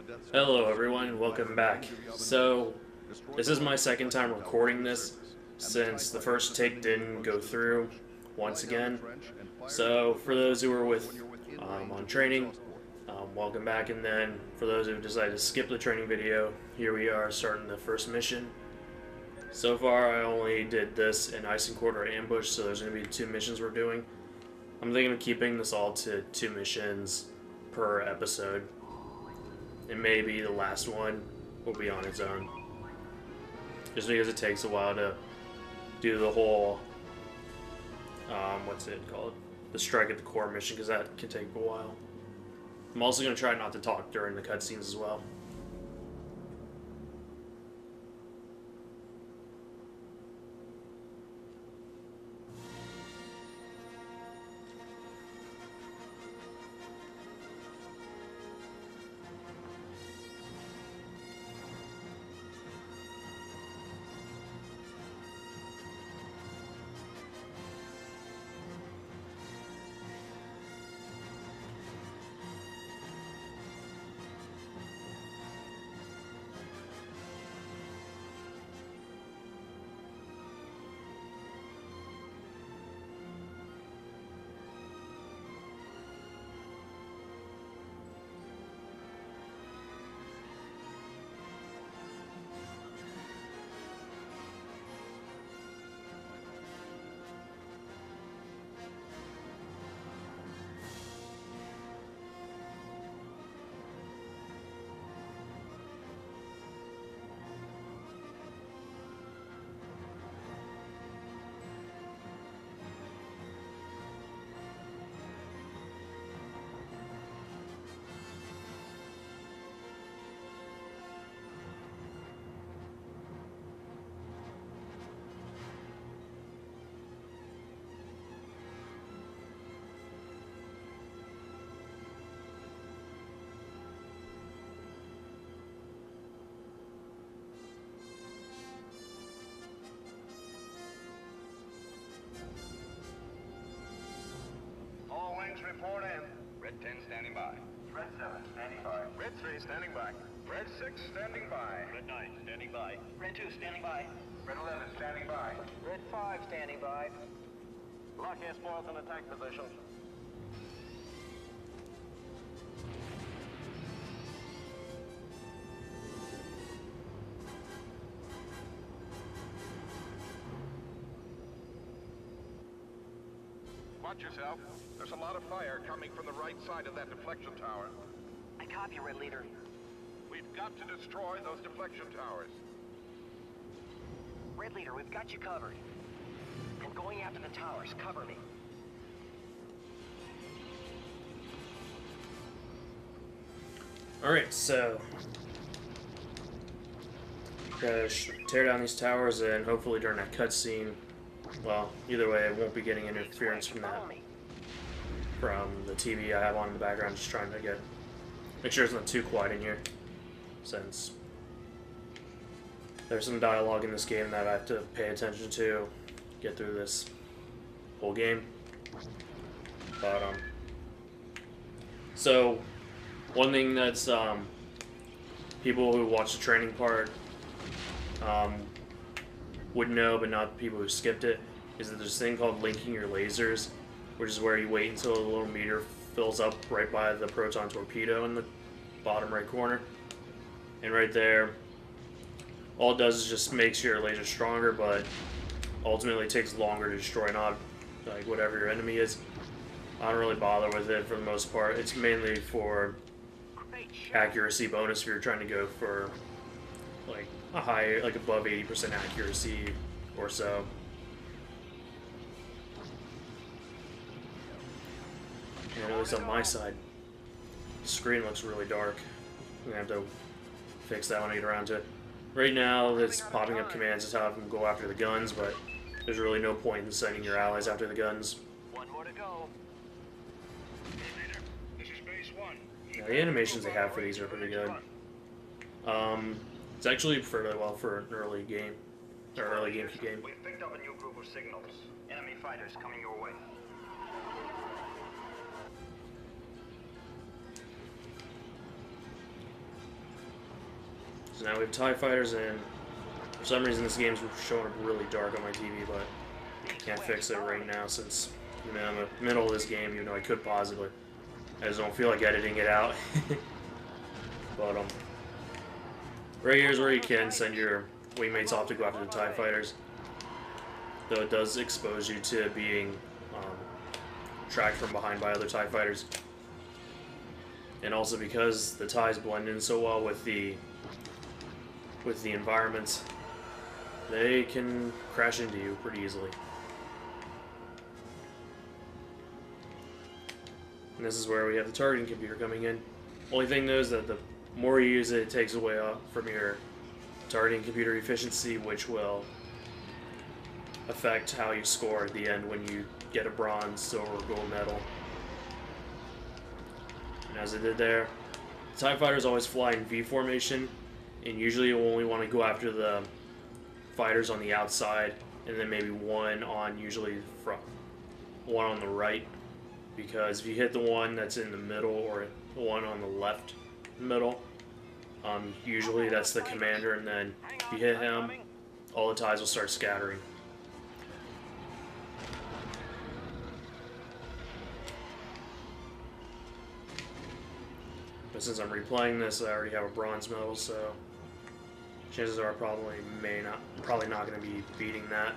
Hello everyone and welcome back. So, this is my second time recording this since the first take didn't go through once again. So, for those who are on training, welcome back, and then for those who decided to skip the training video, here we are starting the first mission. So far I only did this in Ison Quarter Ambush, so there's going to be 2 missions we're doing. I'm thinking of keeping this all to 2 missions per episode. And maybe the last one will be on its own. Just because it takes a while to do the whole, what's it called? The strike at the core mission, because that can take a while. I'm also going to try not to talk during the cutscenes as well. Report in. Red 10 standing by. Red 7 standing by. Red 3 standing by. Red 6 standing by. Red 9 standing by. Red 2 standing by. Red 11 standing by. Red 5 standing by. Lock air spoils in attack position. Watch yourself. There's a lot of fire coming from the right side of that deflection tower. I copy, Red Leader. We've got to destroy those deflection towers. Red Leader, we've got you covered. I'm going after the towers. Cover me. Alright, so gotta tear down these towers, and hopefully during that cutscene, well, either way, I won't be getting interference from the TV I have on in the background. Just trying to make sure it's not too quiet in here, since there's some dialogue in this game that I have to pay attention to get through this whole game. But so one thing that's people who watch the training part would know, but not people who skipped it, is that there's this thing called linking your lasers, which is where you wait until a little meter fills up right by the proton torpedo in the bottom right corner. And right there, all it does is just makes your laser stronger, but ultimately takes longer to destroy like whatever your enemy is. I don't really bother with it for the most part. It's mainly for accuracy bonus if you're trying to go for like a higher, like above 80% accuracy or so. And at least on my side, the screen looks really dark. I'm gonna have to fix that when I get around to it. Right now, it's popping up commands to have them go after the guns, but there's really no point in sending your allies after the guns. One more to go. This is base 1. Yeah, the animations they have for these are pretty good. It's actually fairly well for an early game, or early GameCube game. We've picked up a new group of signals. Enemy fighters coming your way. So now we have TIE fighters, and for some reason this game's showing up really dark on my TV, but can't fix it right now since I'm in the middle of this game, even though I could pause it, but I just don't feel like editing it out. But right here is where you can send your wingmates off to go after the TIE fighters, though it does expose you to being tracked from behind by other TIE fighters. And also because the TIEs blend in so well with the environments, they can crash into you pretty easily. And this is where we have the targeting computer coming in. Only thing though is that the more you use it, it takes away from your targeting computer efficiency, which will affect how you score at the end when you get a bronze, silver, or gold medal. And as I did there, the TIE fighters always fly in V formation, and usually you only want to go after the fighters on the outside, and then maybe one on the right, because if you hit the one that's in the middle or the one on the left middle, usually that's the commander, and then if you hit him, all the TIEs will start scattering. But since I'm replaying this, I already have a bronze medal, so chances are I probably not going to be beating that.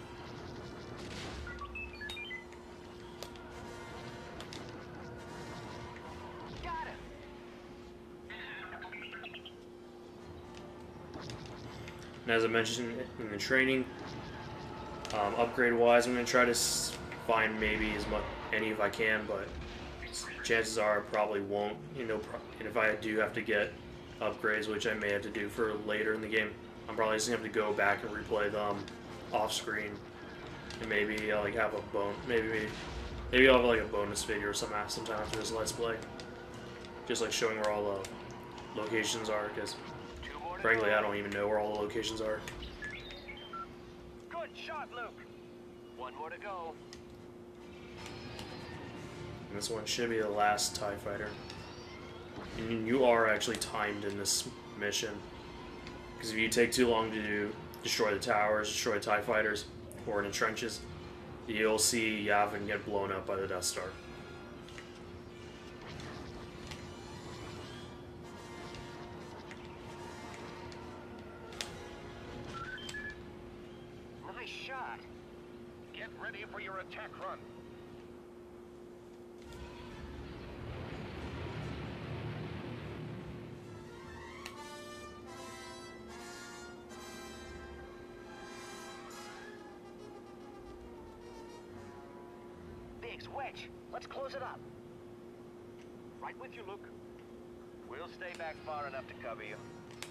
And as I mentioned in the training, upgrade-wise, I'm going to try to find maybe any if I can, but chances are I probably won't. And if I do have to get upgrades, which I may have to do for later in the game, I'm probably just going to have to go back and replay them off-screen, and maybe I'll have maybe I'll have like a bonus video or sometime after this Let's Play, just like showing where all the locations are, because frankly, I don't even know where all the locations are. Good shot, Luke. One more to go. And this one should be the last TIE fighter. And you are actually timed in this mission, because if you take too long to destroy the towers, destroy the TIE fighters, or in the trenches, you'll see Yavin get blown up by the Death Star. Nice shot. Get ready for your attack run. Biggs, wedge. Let's close it up. Right with you, Luke. We'll stay back far enough to cover you.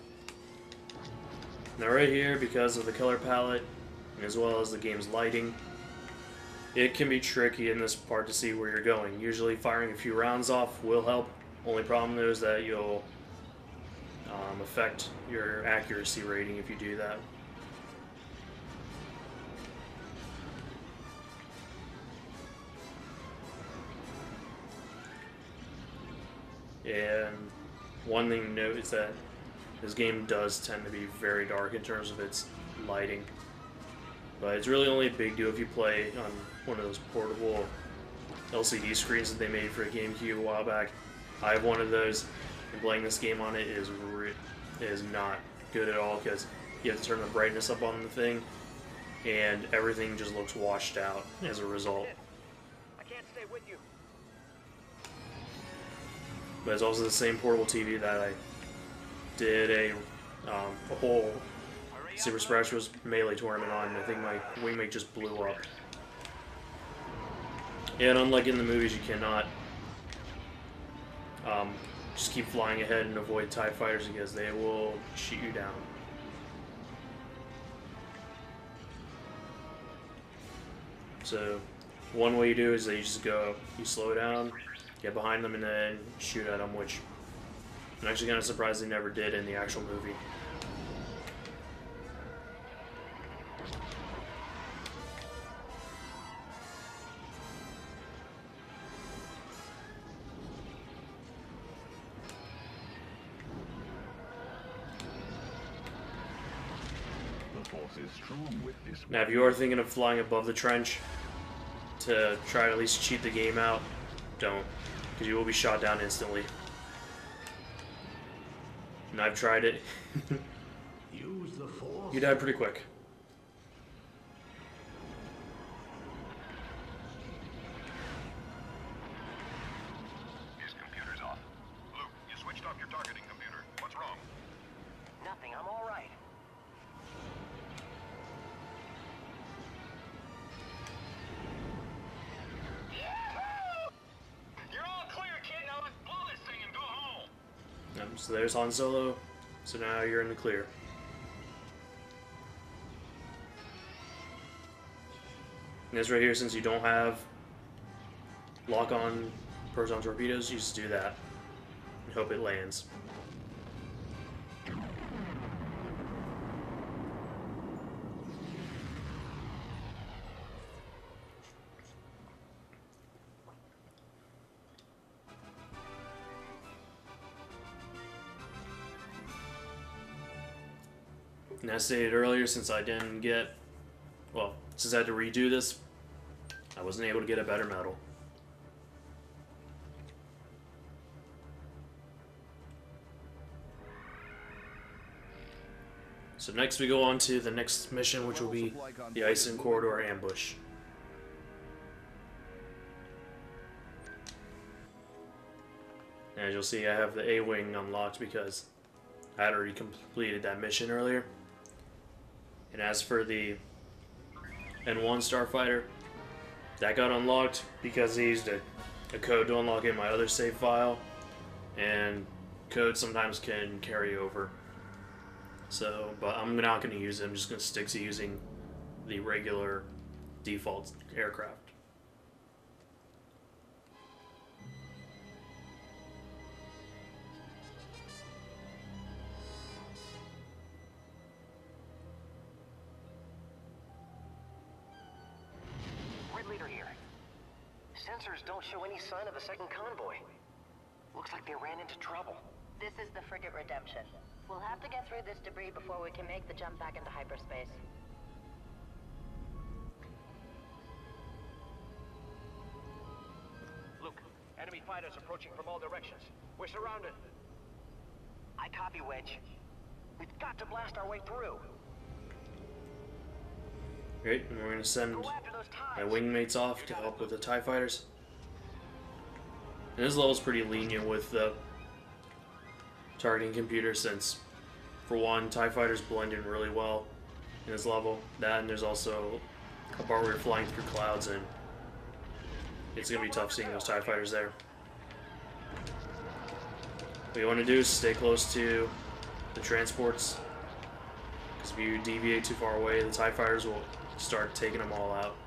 Now right here, because of the color palette, as well as the game's lighting, it can be tricky in this part to see where you're going. Usually firing a few rounds off will help. Only problem though is that you'll affect your accuracy rating if you do that. And one thing to note is that this game does tend to be very dark in terms of its lighting. But it's really only a big deal if you play on one of those portable LCD screens that they made for a GameCube a while back. I have one of those, and playing this game on it is not good at all, because you have to turn the brightness up on the thing, and everything just looks washed out as a result. I can't stay with you. But it's also the same portable TV that I did a whole Super Smash Bros. Melee tournament on, and I think my wingmate just blew up. And unlike in the movies, you cannot just keep flying ahead and avoid TIE fighters, because they will shoot you down. So one way you do is that you just you slow down, get behind them, and then shoot at them, which I'm actually kind of surprised they never did in the actual movie. Now, if you are thinking of flying above the trench to try to at least cheat the game out, don't, because you will be shot down instantly. And I've tried it. You died pretty quick. His computer's off. Luke, you switched off your targeting computer. What's wrong? Nothing, I'm all right. You're all clear, kid. Now let's blow this thing and go home. So there's Han Solo. So now you're in the clear. And this right here, since you don't have lock-on proton torpedoes, you just do that and hope it lands. And as stated earlier, since I didn't get, well, since I had to redo this, I wasn't able to get a better medal. So next we go on to the next mission, which will be the Ison Corridor ambush. And as you'll see, I have the A-Wing unlocked because I had already completed that mission earlier. And as for the N1 Starfighter, that got unlocked because I used a code to unlock it in my other save file, and codes sometimes can carry over. So, but I'm not going to use it. I'm just going to stick to using the regular default aircraft. Leader here. Sensors don't show any sign of a second convoy. Looks like they ran into trouble. This is the frigate Redemption. We'll have to get through this debris before we can make the jump back into hyperspace. Luke, enemy fighters approaching from all directions. We're surrounded. I copy, Wedge. We've got to blast our way through. Great, and we're going to send my wingmates off to help with the TIE fighters. And this level's pretty lenient with the targeting computer, since, for one, TIE fighters blend in really well in this level. That, and there's also a part where you're flying through clouds, and it's going to be tough seeing those TIE fighters there. What you want to do is stay close to the transports, because if you deviate too far away, the TIE fighters will start taking them all out.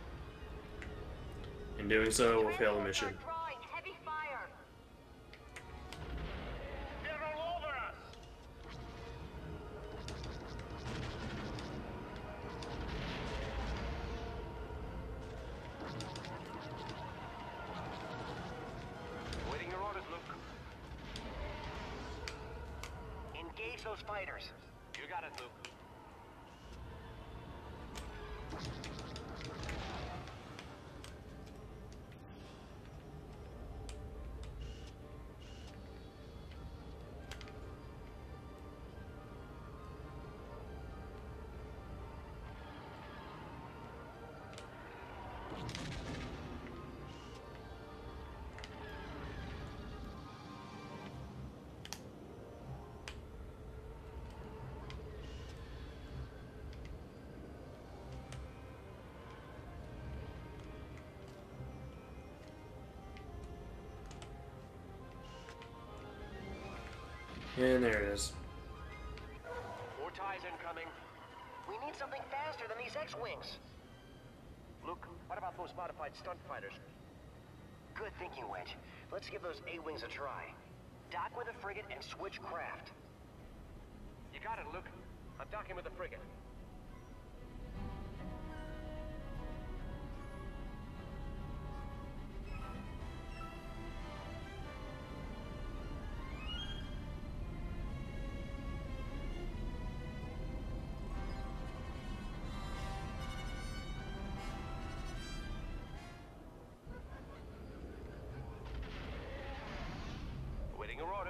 In doing so, we'll fail the mission. Heavy fire. They're all over us. Waiting your orders, Luke. Engage those fighters. You got it, Luke. And there it is. More ties incoming. We need something faster than these X-Wings. Luke, what about those modified stunt fighters? Good thinking, Wedge. Let's give those A-Wings a try. Dock with a frigate and switch craft. You got it, Luke. I'm docking with the frigate.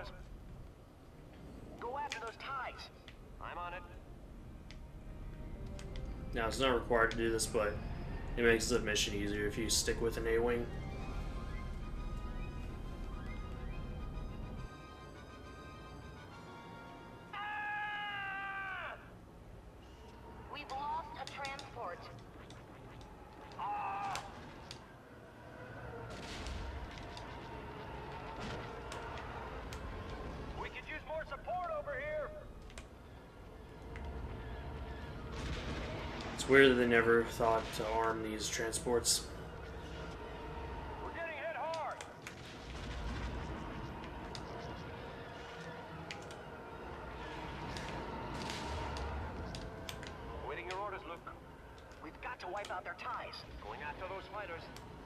orders. Go after those ties. I'm on it. Now, it's not required to do this, but it makes the mission easier if you stick with an A-Wing. We've lost a transport. We could use more support over here. It's weird that they never thought to arm these transports. We're getting hit hard. Waiting your orders, Luke. We've got to wipe out their ties. Going after those fighters.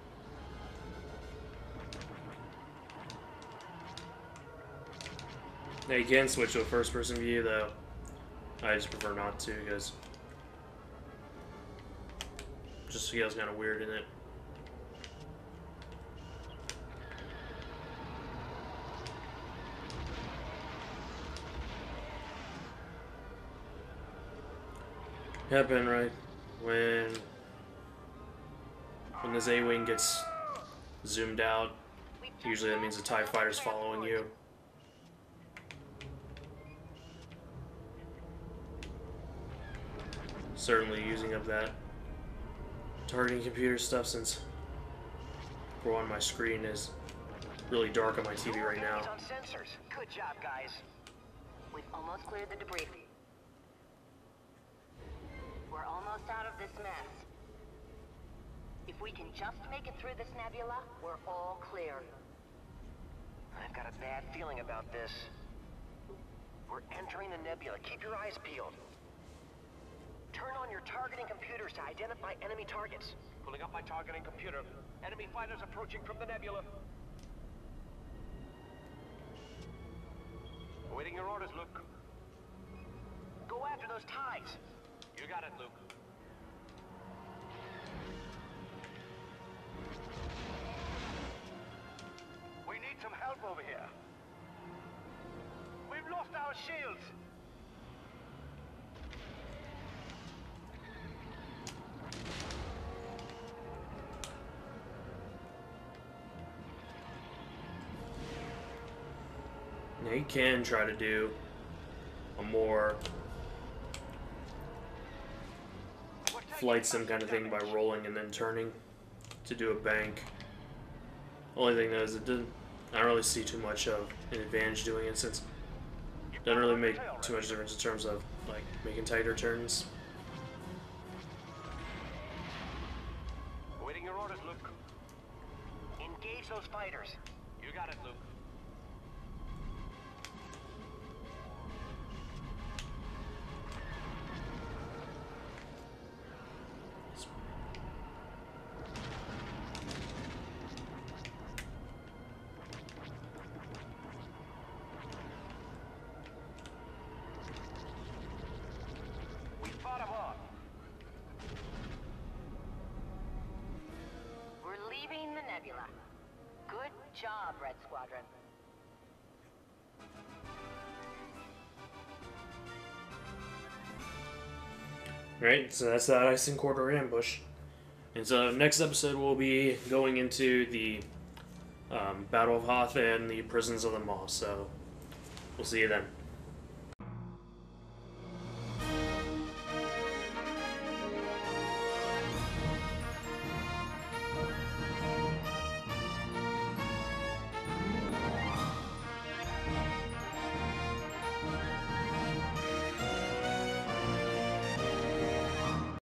Now, you can switch to a first-person view, though. I just prefer not to, because it just feels kind of weird in it. Happen right when this A-Wing gets zoomed out. Usually that means the TIE fighter's following you. Certainly using up that targeting computer stuff, since for one, my screen is really dark on my TV right now. On sensors. Good job, guys. We've almost cleared the debris. We're almost out of this mess. If we can just make it through this nebula, we're all clear. I've got a bad feeling about this. We're entering the nebula. Keep your eyes peeled. Turn on your targeting computers to identify enemy targets. Pulling up my targeting computer. Enemy fighters approaching from the nebula. Awaiting your orders, Luke. Go after those ties. You got it, Luke. We need some help over here. We've lost our shields. Now, you can try to do a more flight sim kind of thing by rolling and then turning to do a bank. Only thing though is I don't really see too much of an advantage doing it, since it doesn't really make too much difference in terms of like making tighter turns. Awaiting your orders, Luke. Engage those fighters. You got it, Luke. We fought him off. We're leaving the nebula. Good job, Red Squadron. Right, so that's that Ison corridor ambush. And so next episode we'll be going into the Battle of Hoth and the prisons of the Maw. So we'll see you then.